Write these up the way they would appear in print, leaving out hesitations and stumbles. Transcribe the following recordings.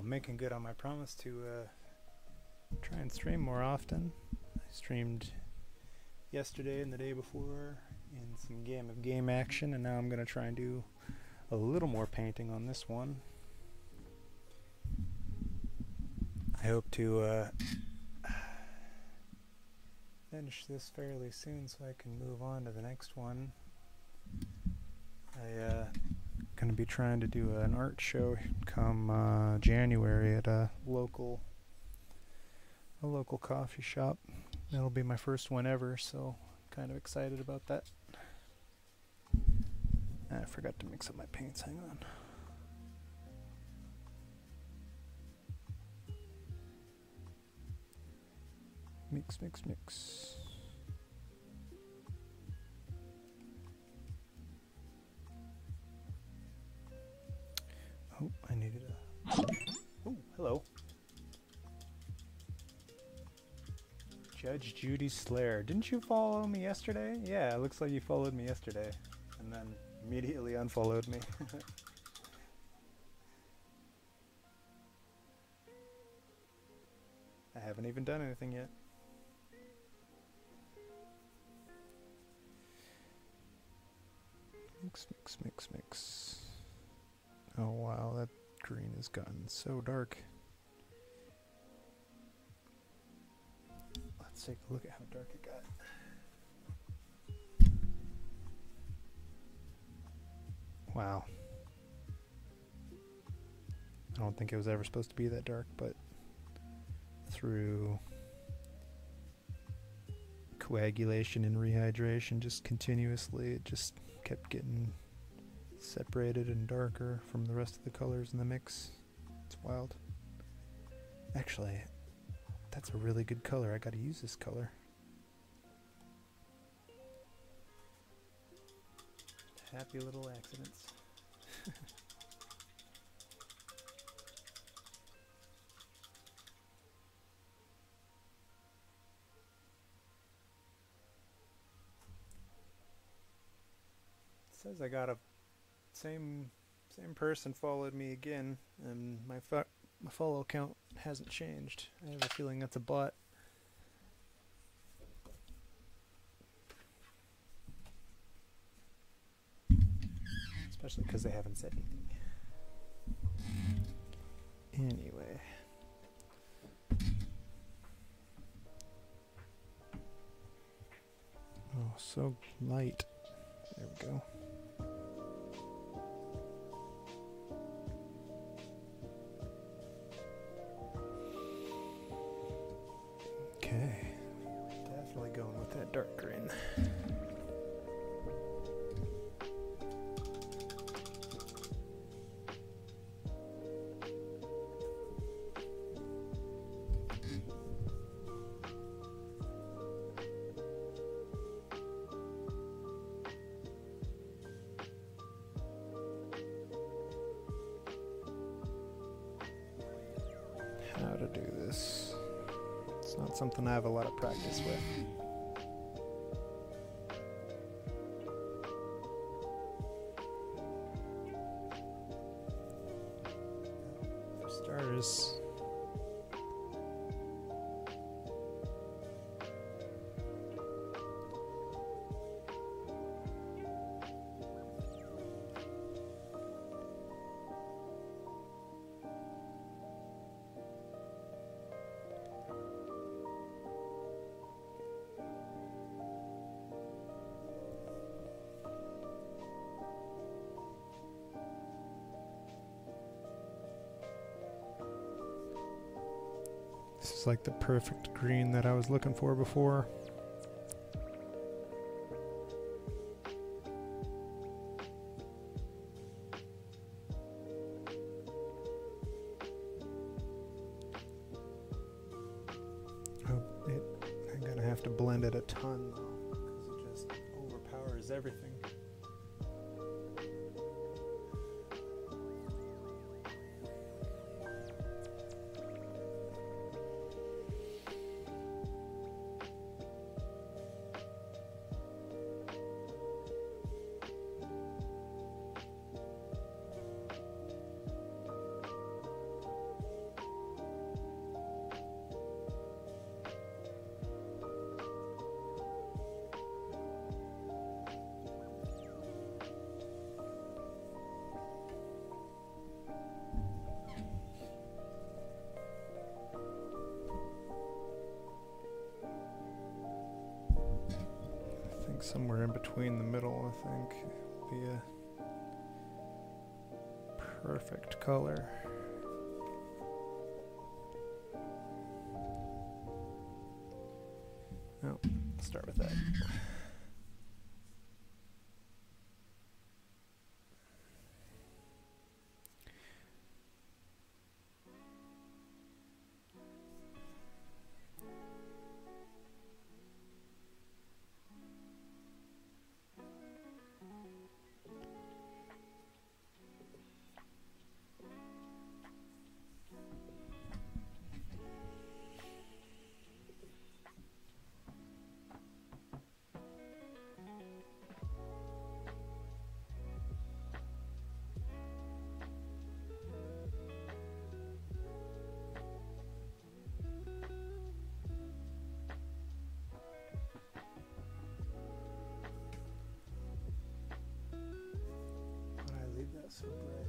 I'm making good on my promise to try and stream more often. I streamed yesterday and the day before in some game action, and now I'm going to try and do a little more painting on this one. I hope to finish this fairly soon so I can move on to the next one. Going to be trying to do an art show come January at a local coffee shop. That'll be my first one ever, so I'm kind of excited about that. I forgot to mix up my paints, hang on. Mix, mix, mix. Oh, I needed a... Oh, hello. Judge Judy Slayer. Didn't you follow me yesterday? Yeah, it looks like you followed me yesterday. And then immediately unfollowed me. I haven't even done anything yet. Mix, mix, mix, mix. Oh wow, that green has gotten so dark. Let's take a look at how dark it got. Wow. I don't think it was ever supposed to be that dark, but through coagulation and rehydration just continuously, it just kept getting separated and darker from the rest of the colors in the mix. It's wild. Actually, that's a really good color. I gotta use this color. Happy little accidents. It says I got a same person followed me again, and my follow count hasn't changed. I have a feeling that's a bot. Especially because they haven't said anything. Anyway. Oh, so light. There we go. Okay. Definitely going with that dark green. How to do this. It's not something I have a lot of practice with. For starters, this is like the perfect green that I was looking for before. I'm gonna have to blend it a ton though, because it just overpowers everything. Somewhere in between the middle, I think, would be a perfect color. Oh, let's start with that. So bright.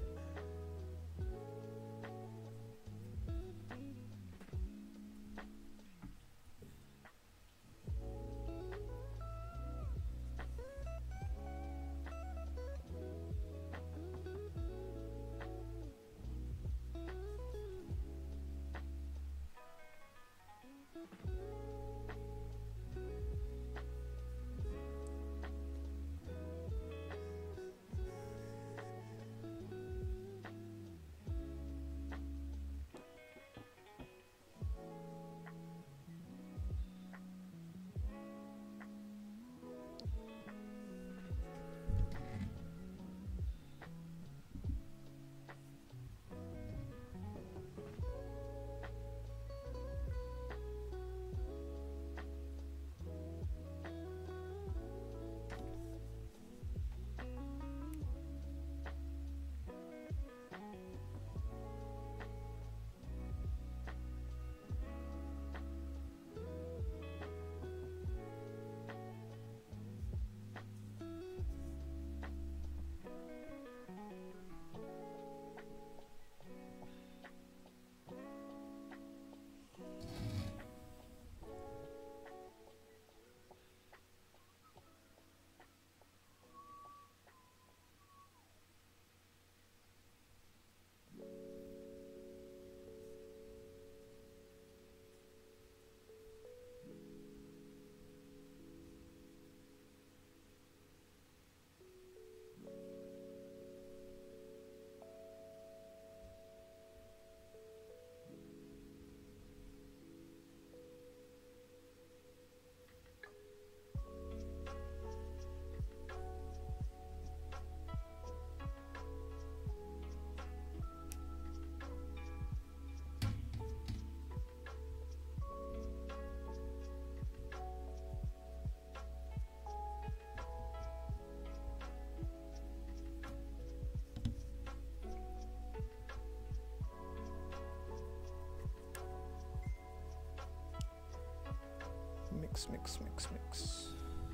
Mix, mix, mix, mix.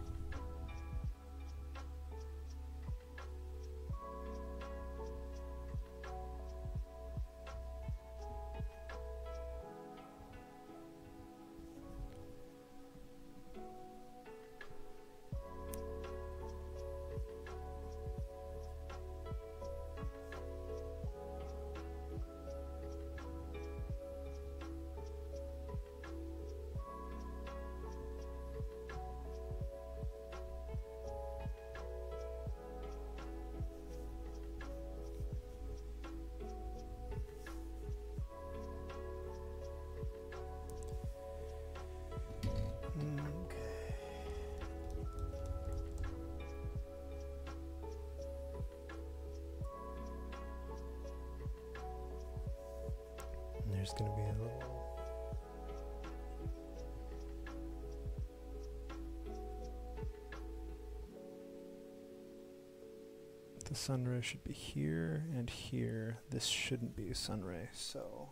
There's going to be a little the sunray should be here and here. This shouldn't be a sunray, so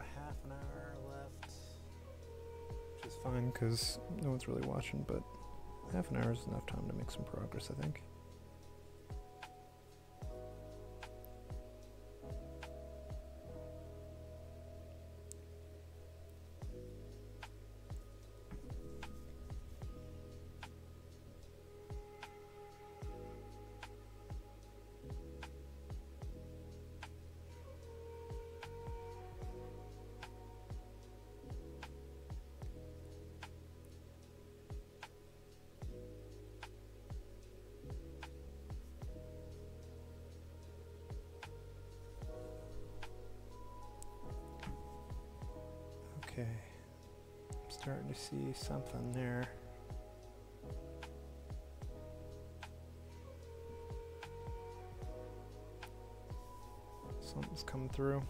half an hour left, which is fine because no one's really watching, but half an hour is enough time to make some progress, I think. Okay, I'm starting to see something there. Something's coming through.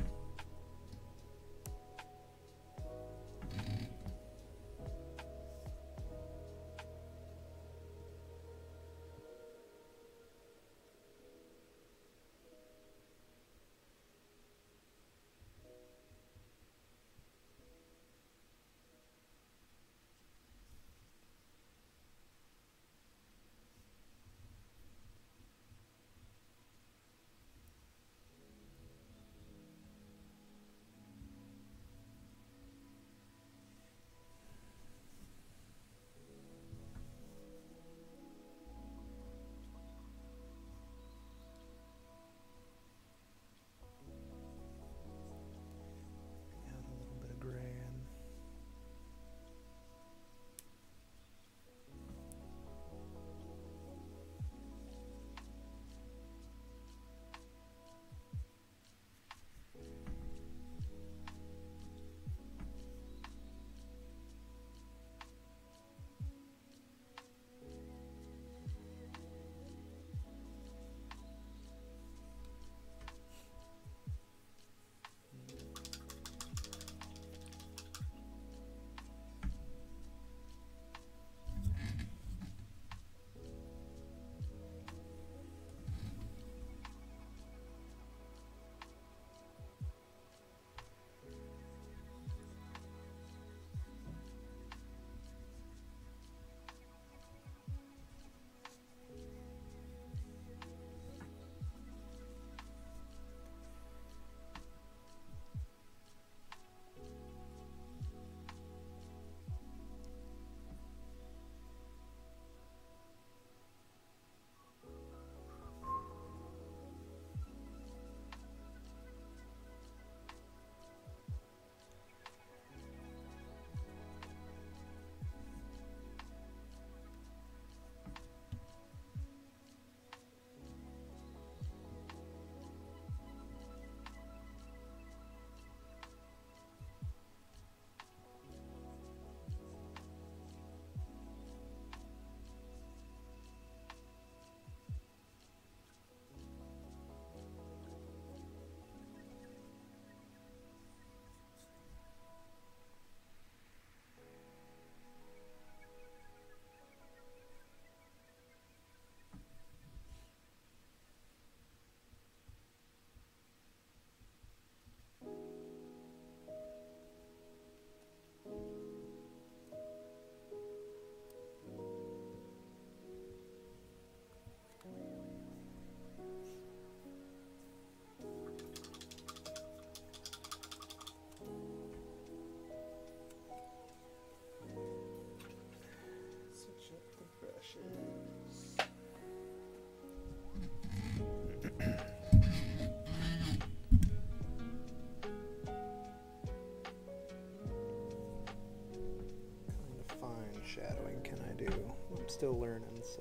Shadowing can I do? I'm still learning, so.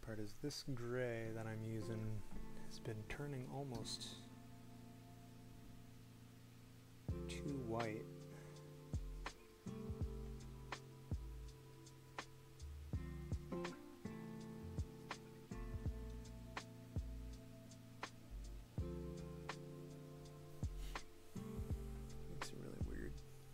part is this gray that I'm using has been turning almost too white. Makes it really weird.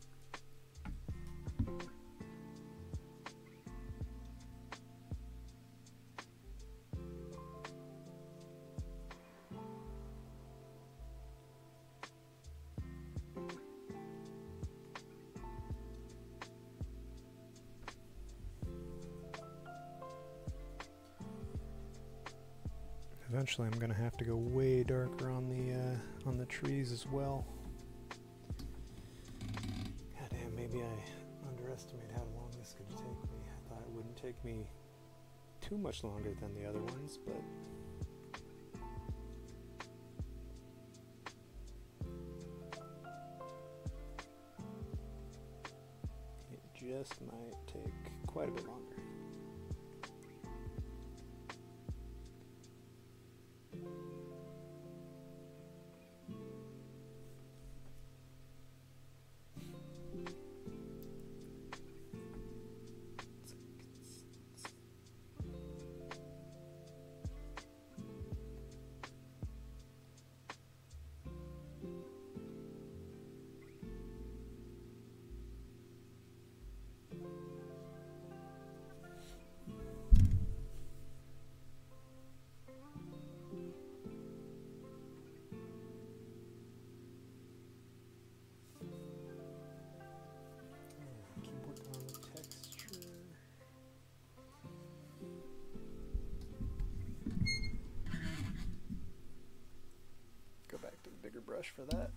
Eventually, I'm gonna have to go way darker on the trees as well. Goddamn, maybe I underestimated how long this could take me. I thought it wouldn't take me too much longer than the other ones, but it just might take quite a bit longer. Bigger brush for that.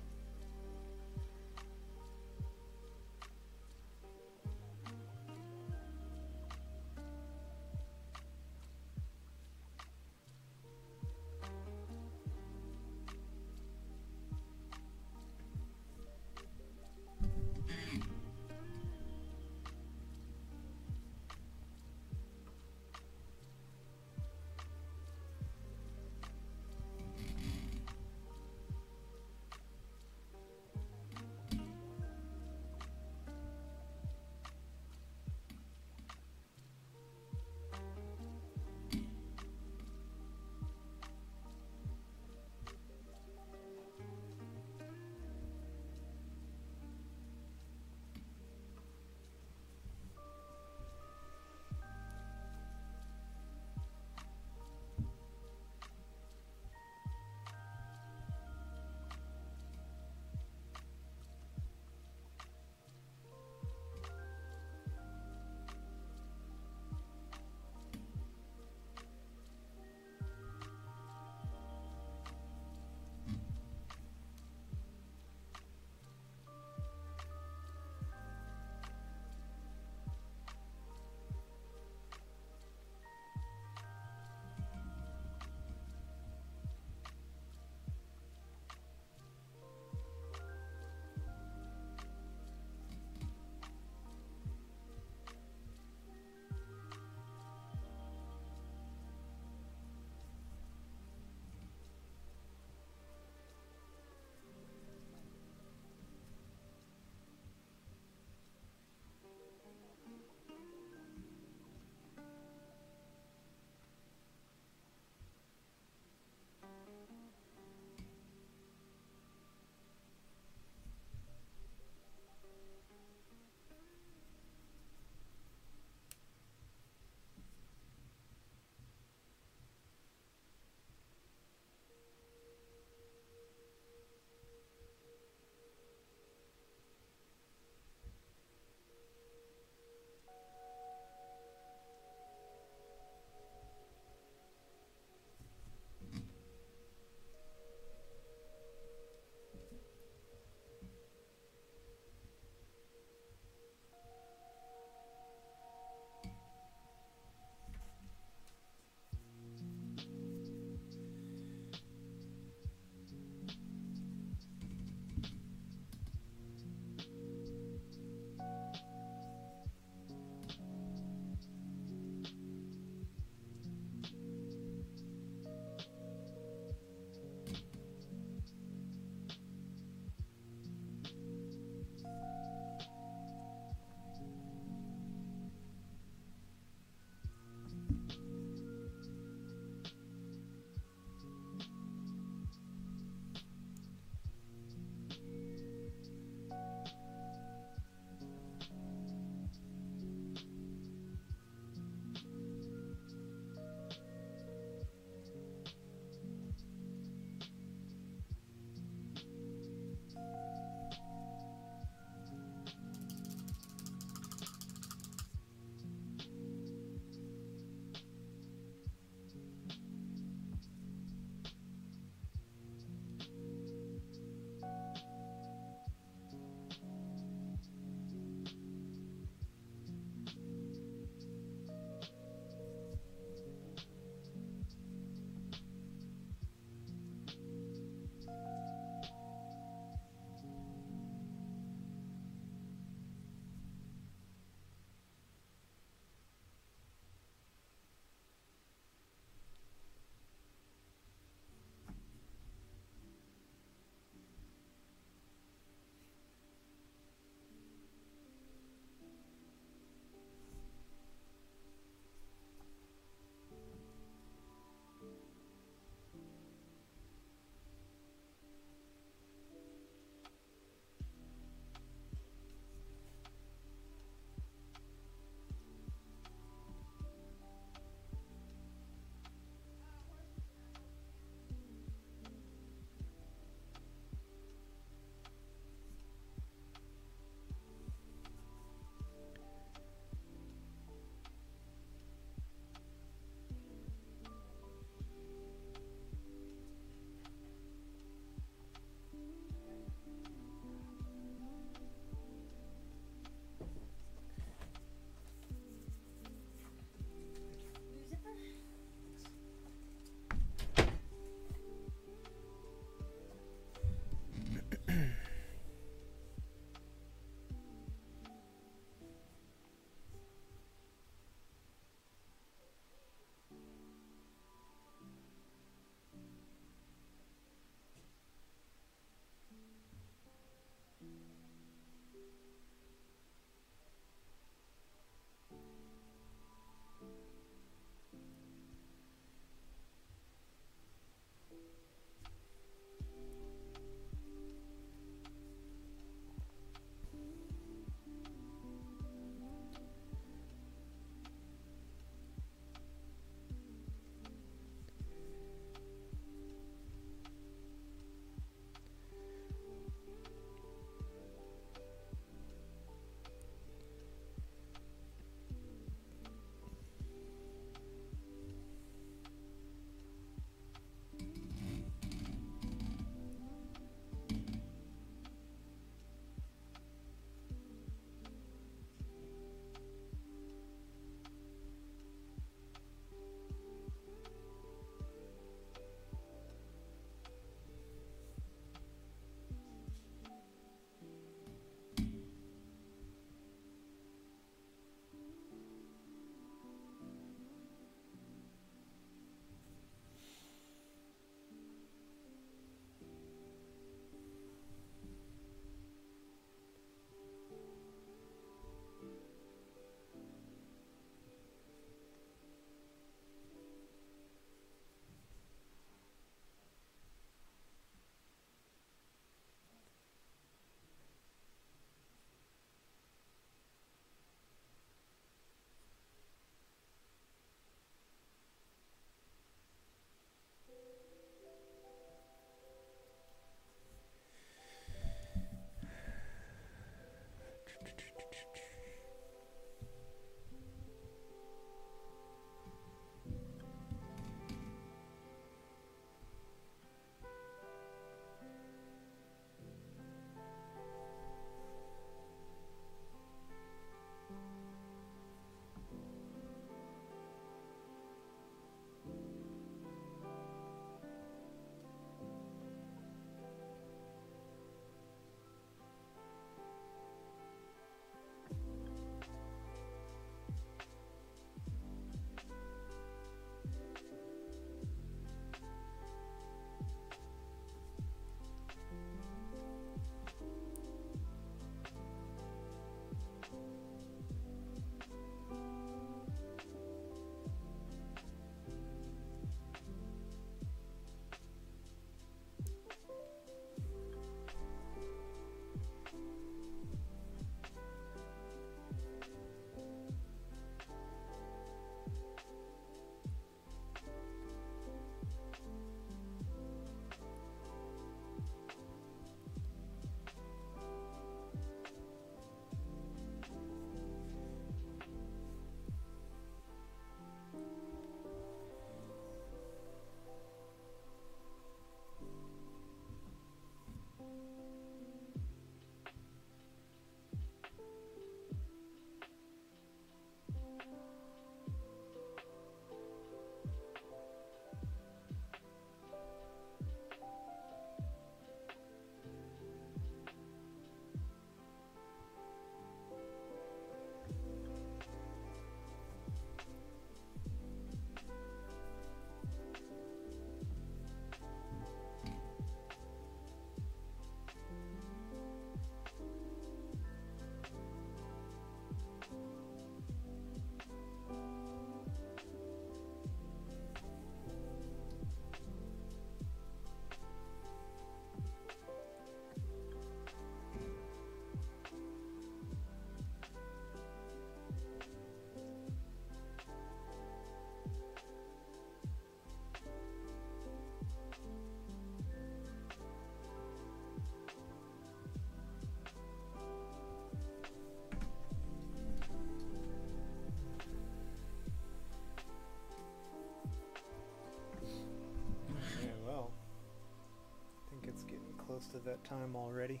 that time already.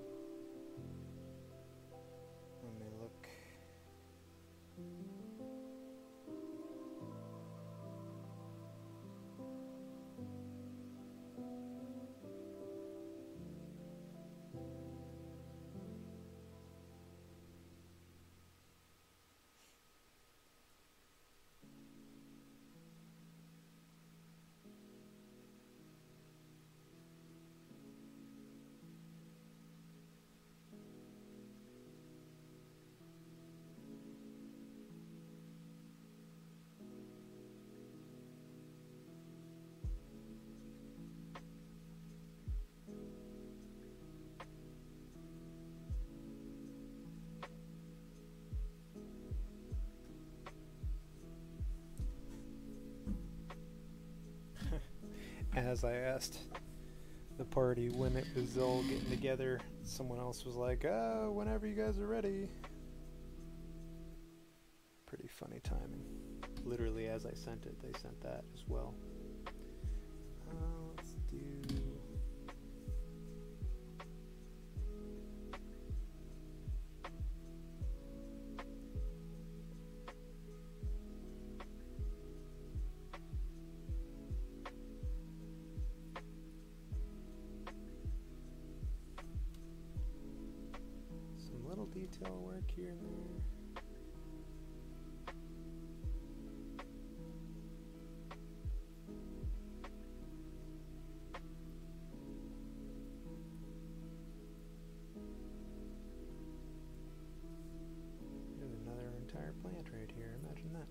Let me look. As I asked the party when it was all getting together, someone else was like, "Oh, whenever you guys are ready." Pretty funny timing. Literally as I sent it, they sent that as well. Let's do... little detail work here and there. There's another entire plant right here, imagine that.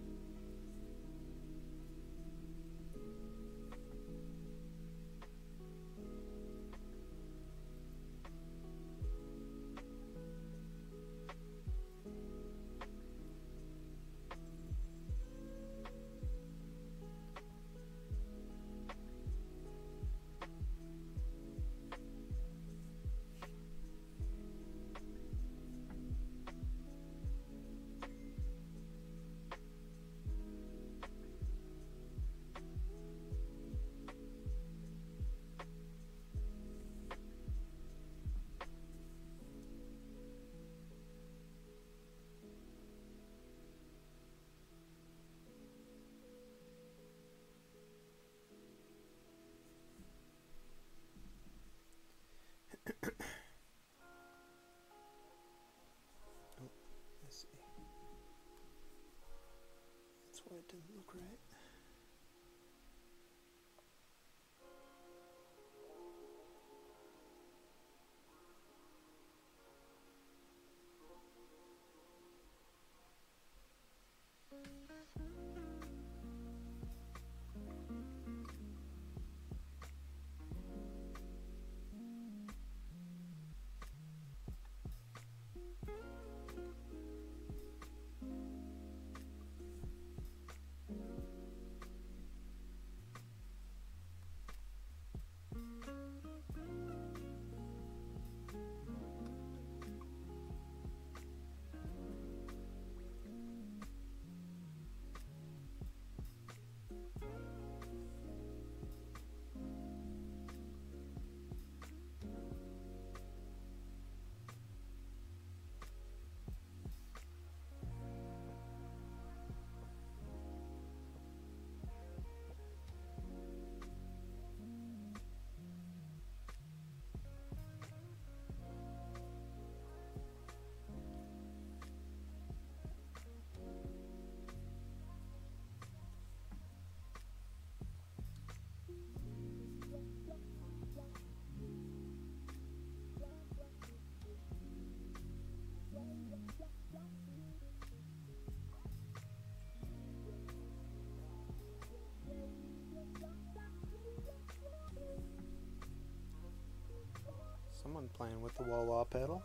Let's see. That's why it didn't look right. Someone playing with the wah-wah pedal.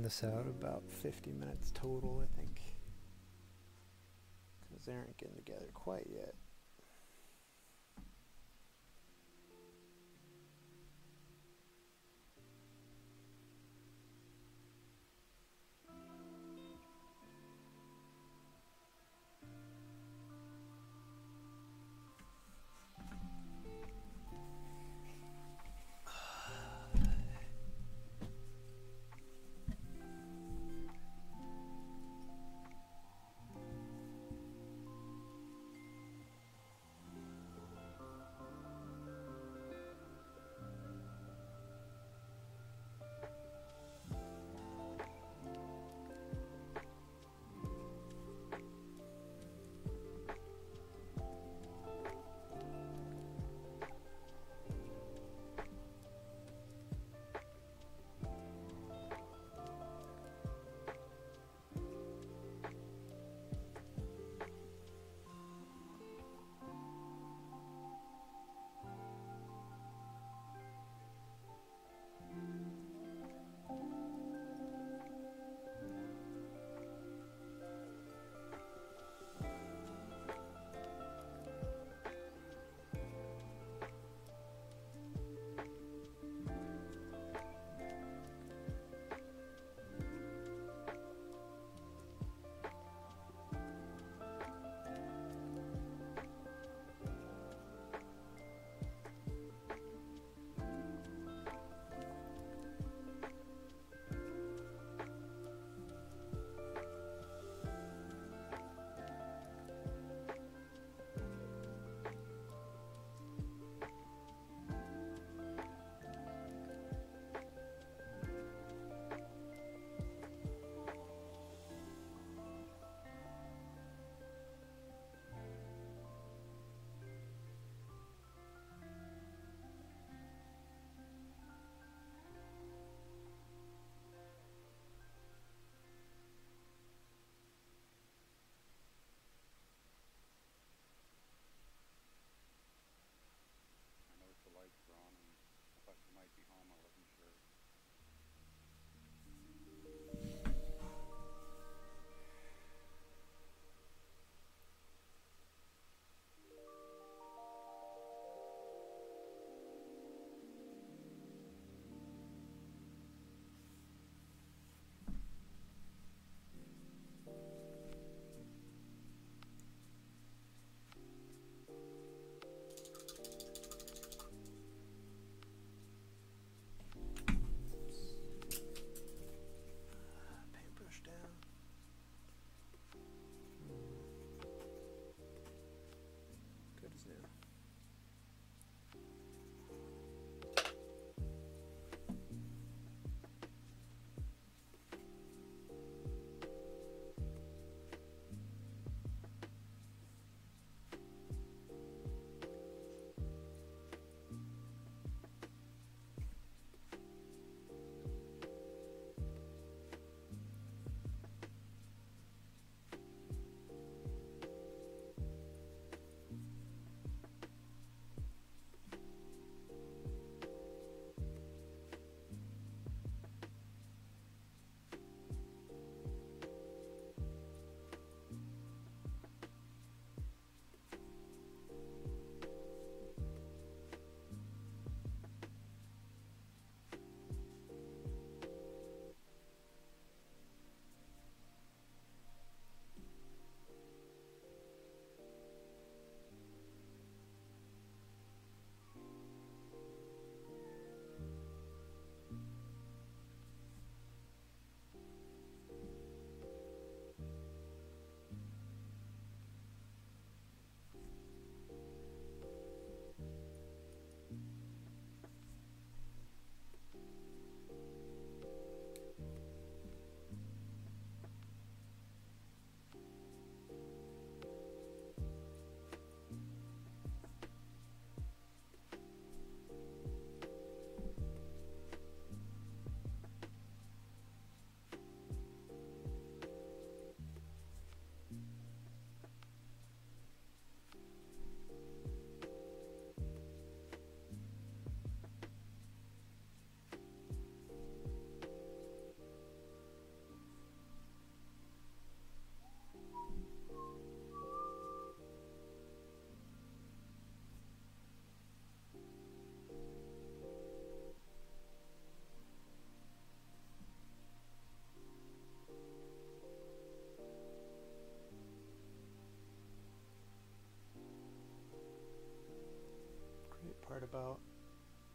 this out about 50 minutes total, I think, because they aren't getting together quite yet.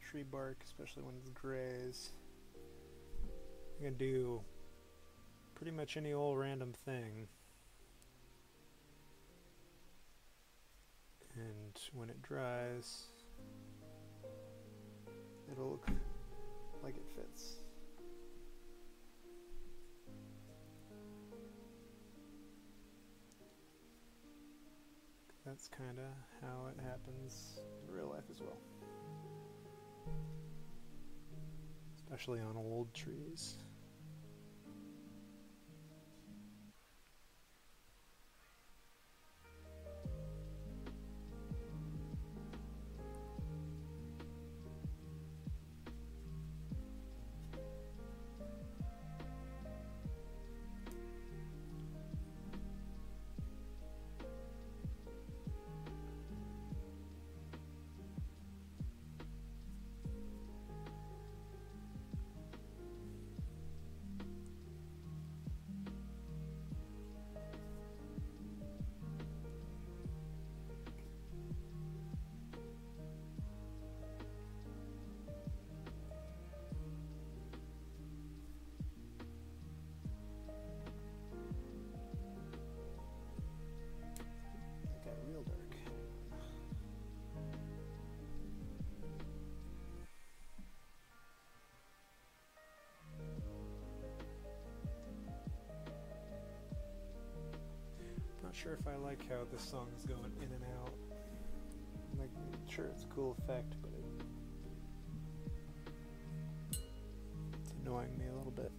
tree bark, especially when it's grays. I'm gonna do pretty much any old random thing. And when it dries, it'll look like it fits. That's kind of how it happens in real life as well. Especially on old trees. Not sure if I like how this song is going in and out. I'm like, sure, it's a cool effect, but it's annoying me a little bit.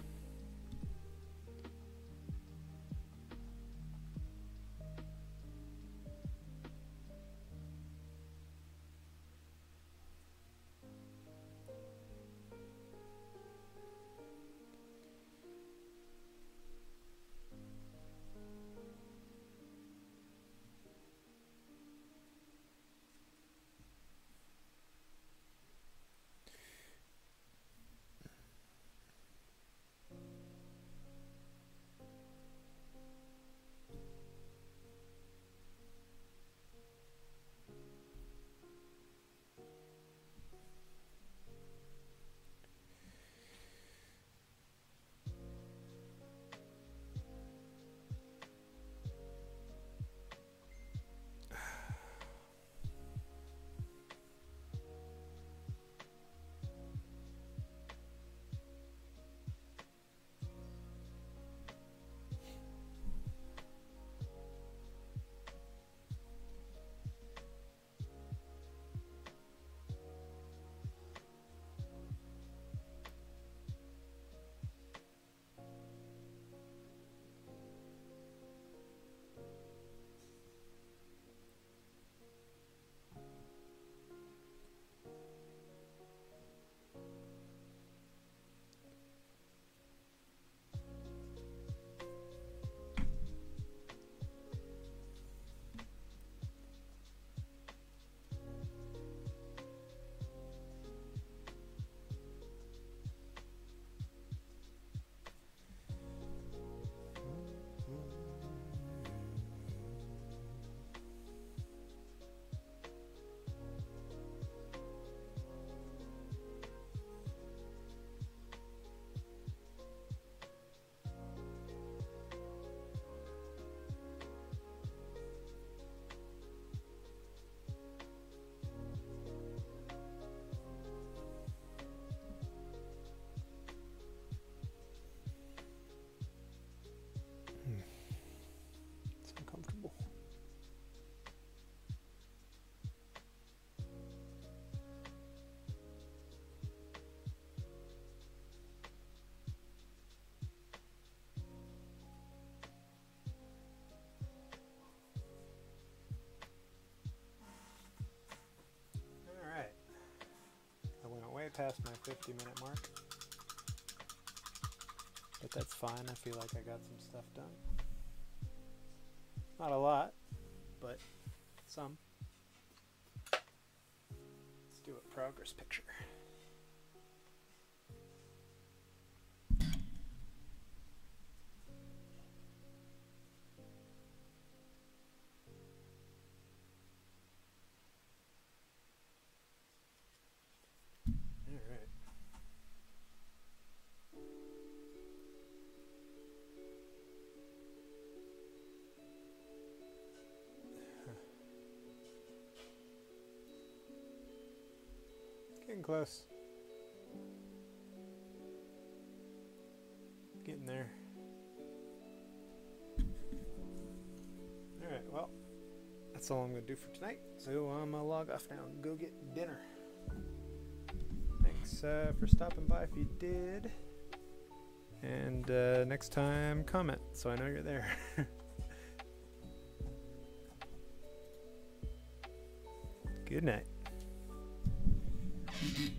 Past my 50-minute mark, but that's fine. I feel like I got some stuff done. Not a lot, but some. Let's do a progress picture. close. Getting there. Alright, well, that's all I'm going to do for tonight. So I'm going to log off now and go get dinner. Thanks for stopping by if you did. And next time, comment so I know you're there. Good night.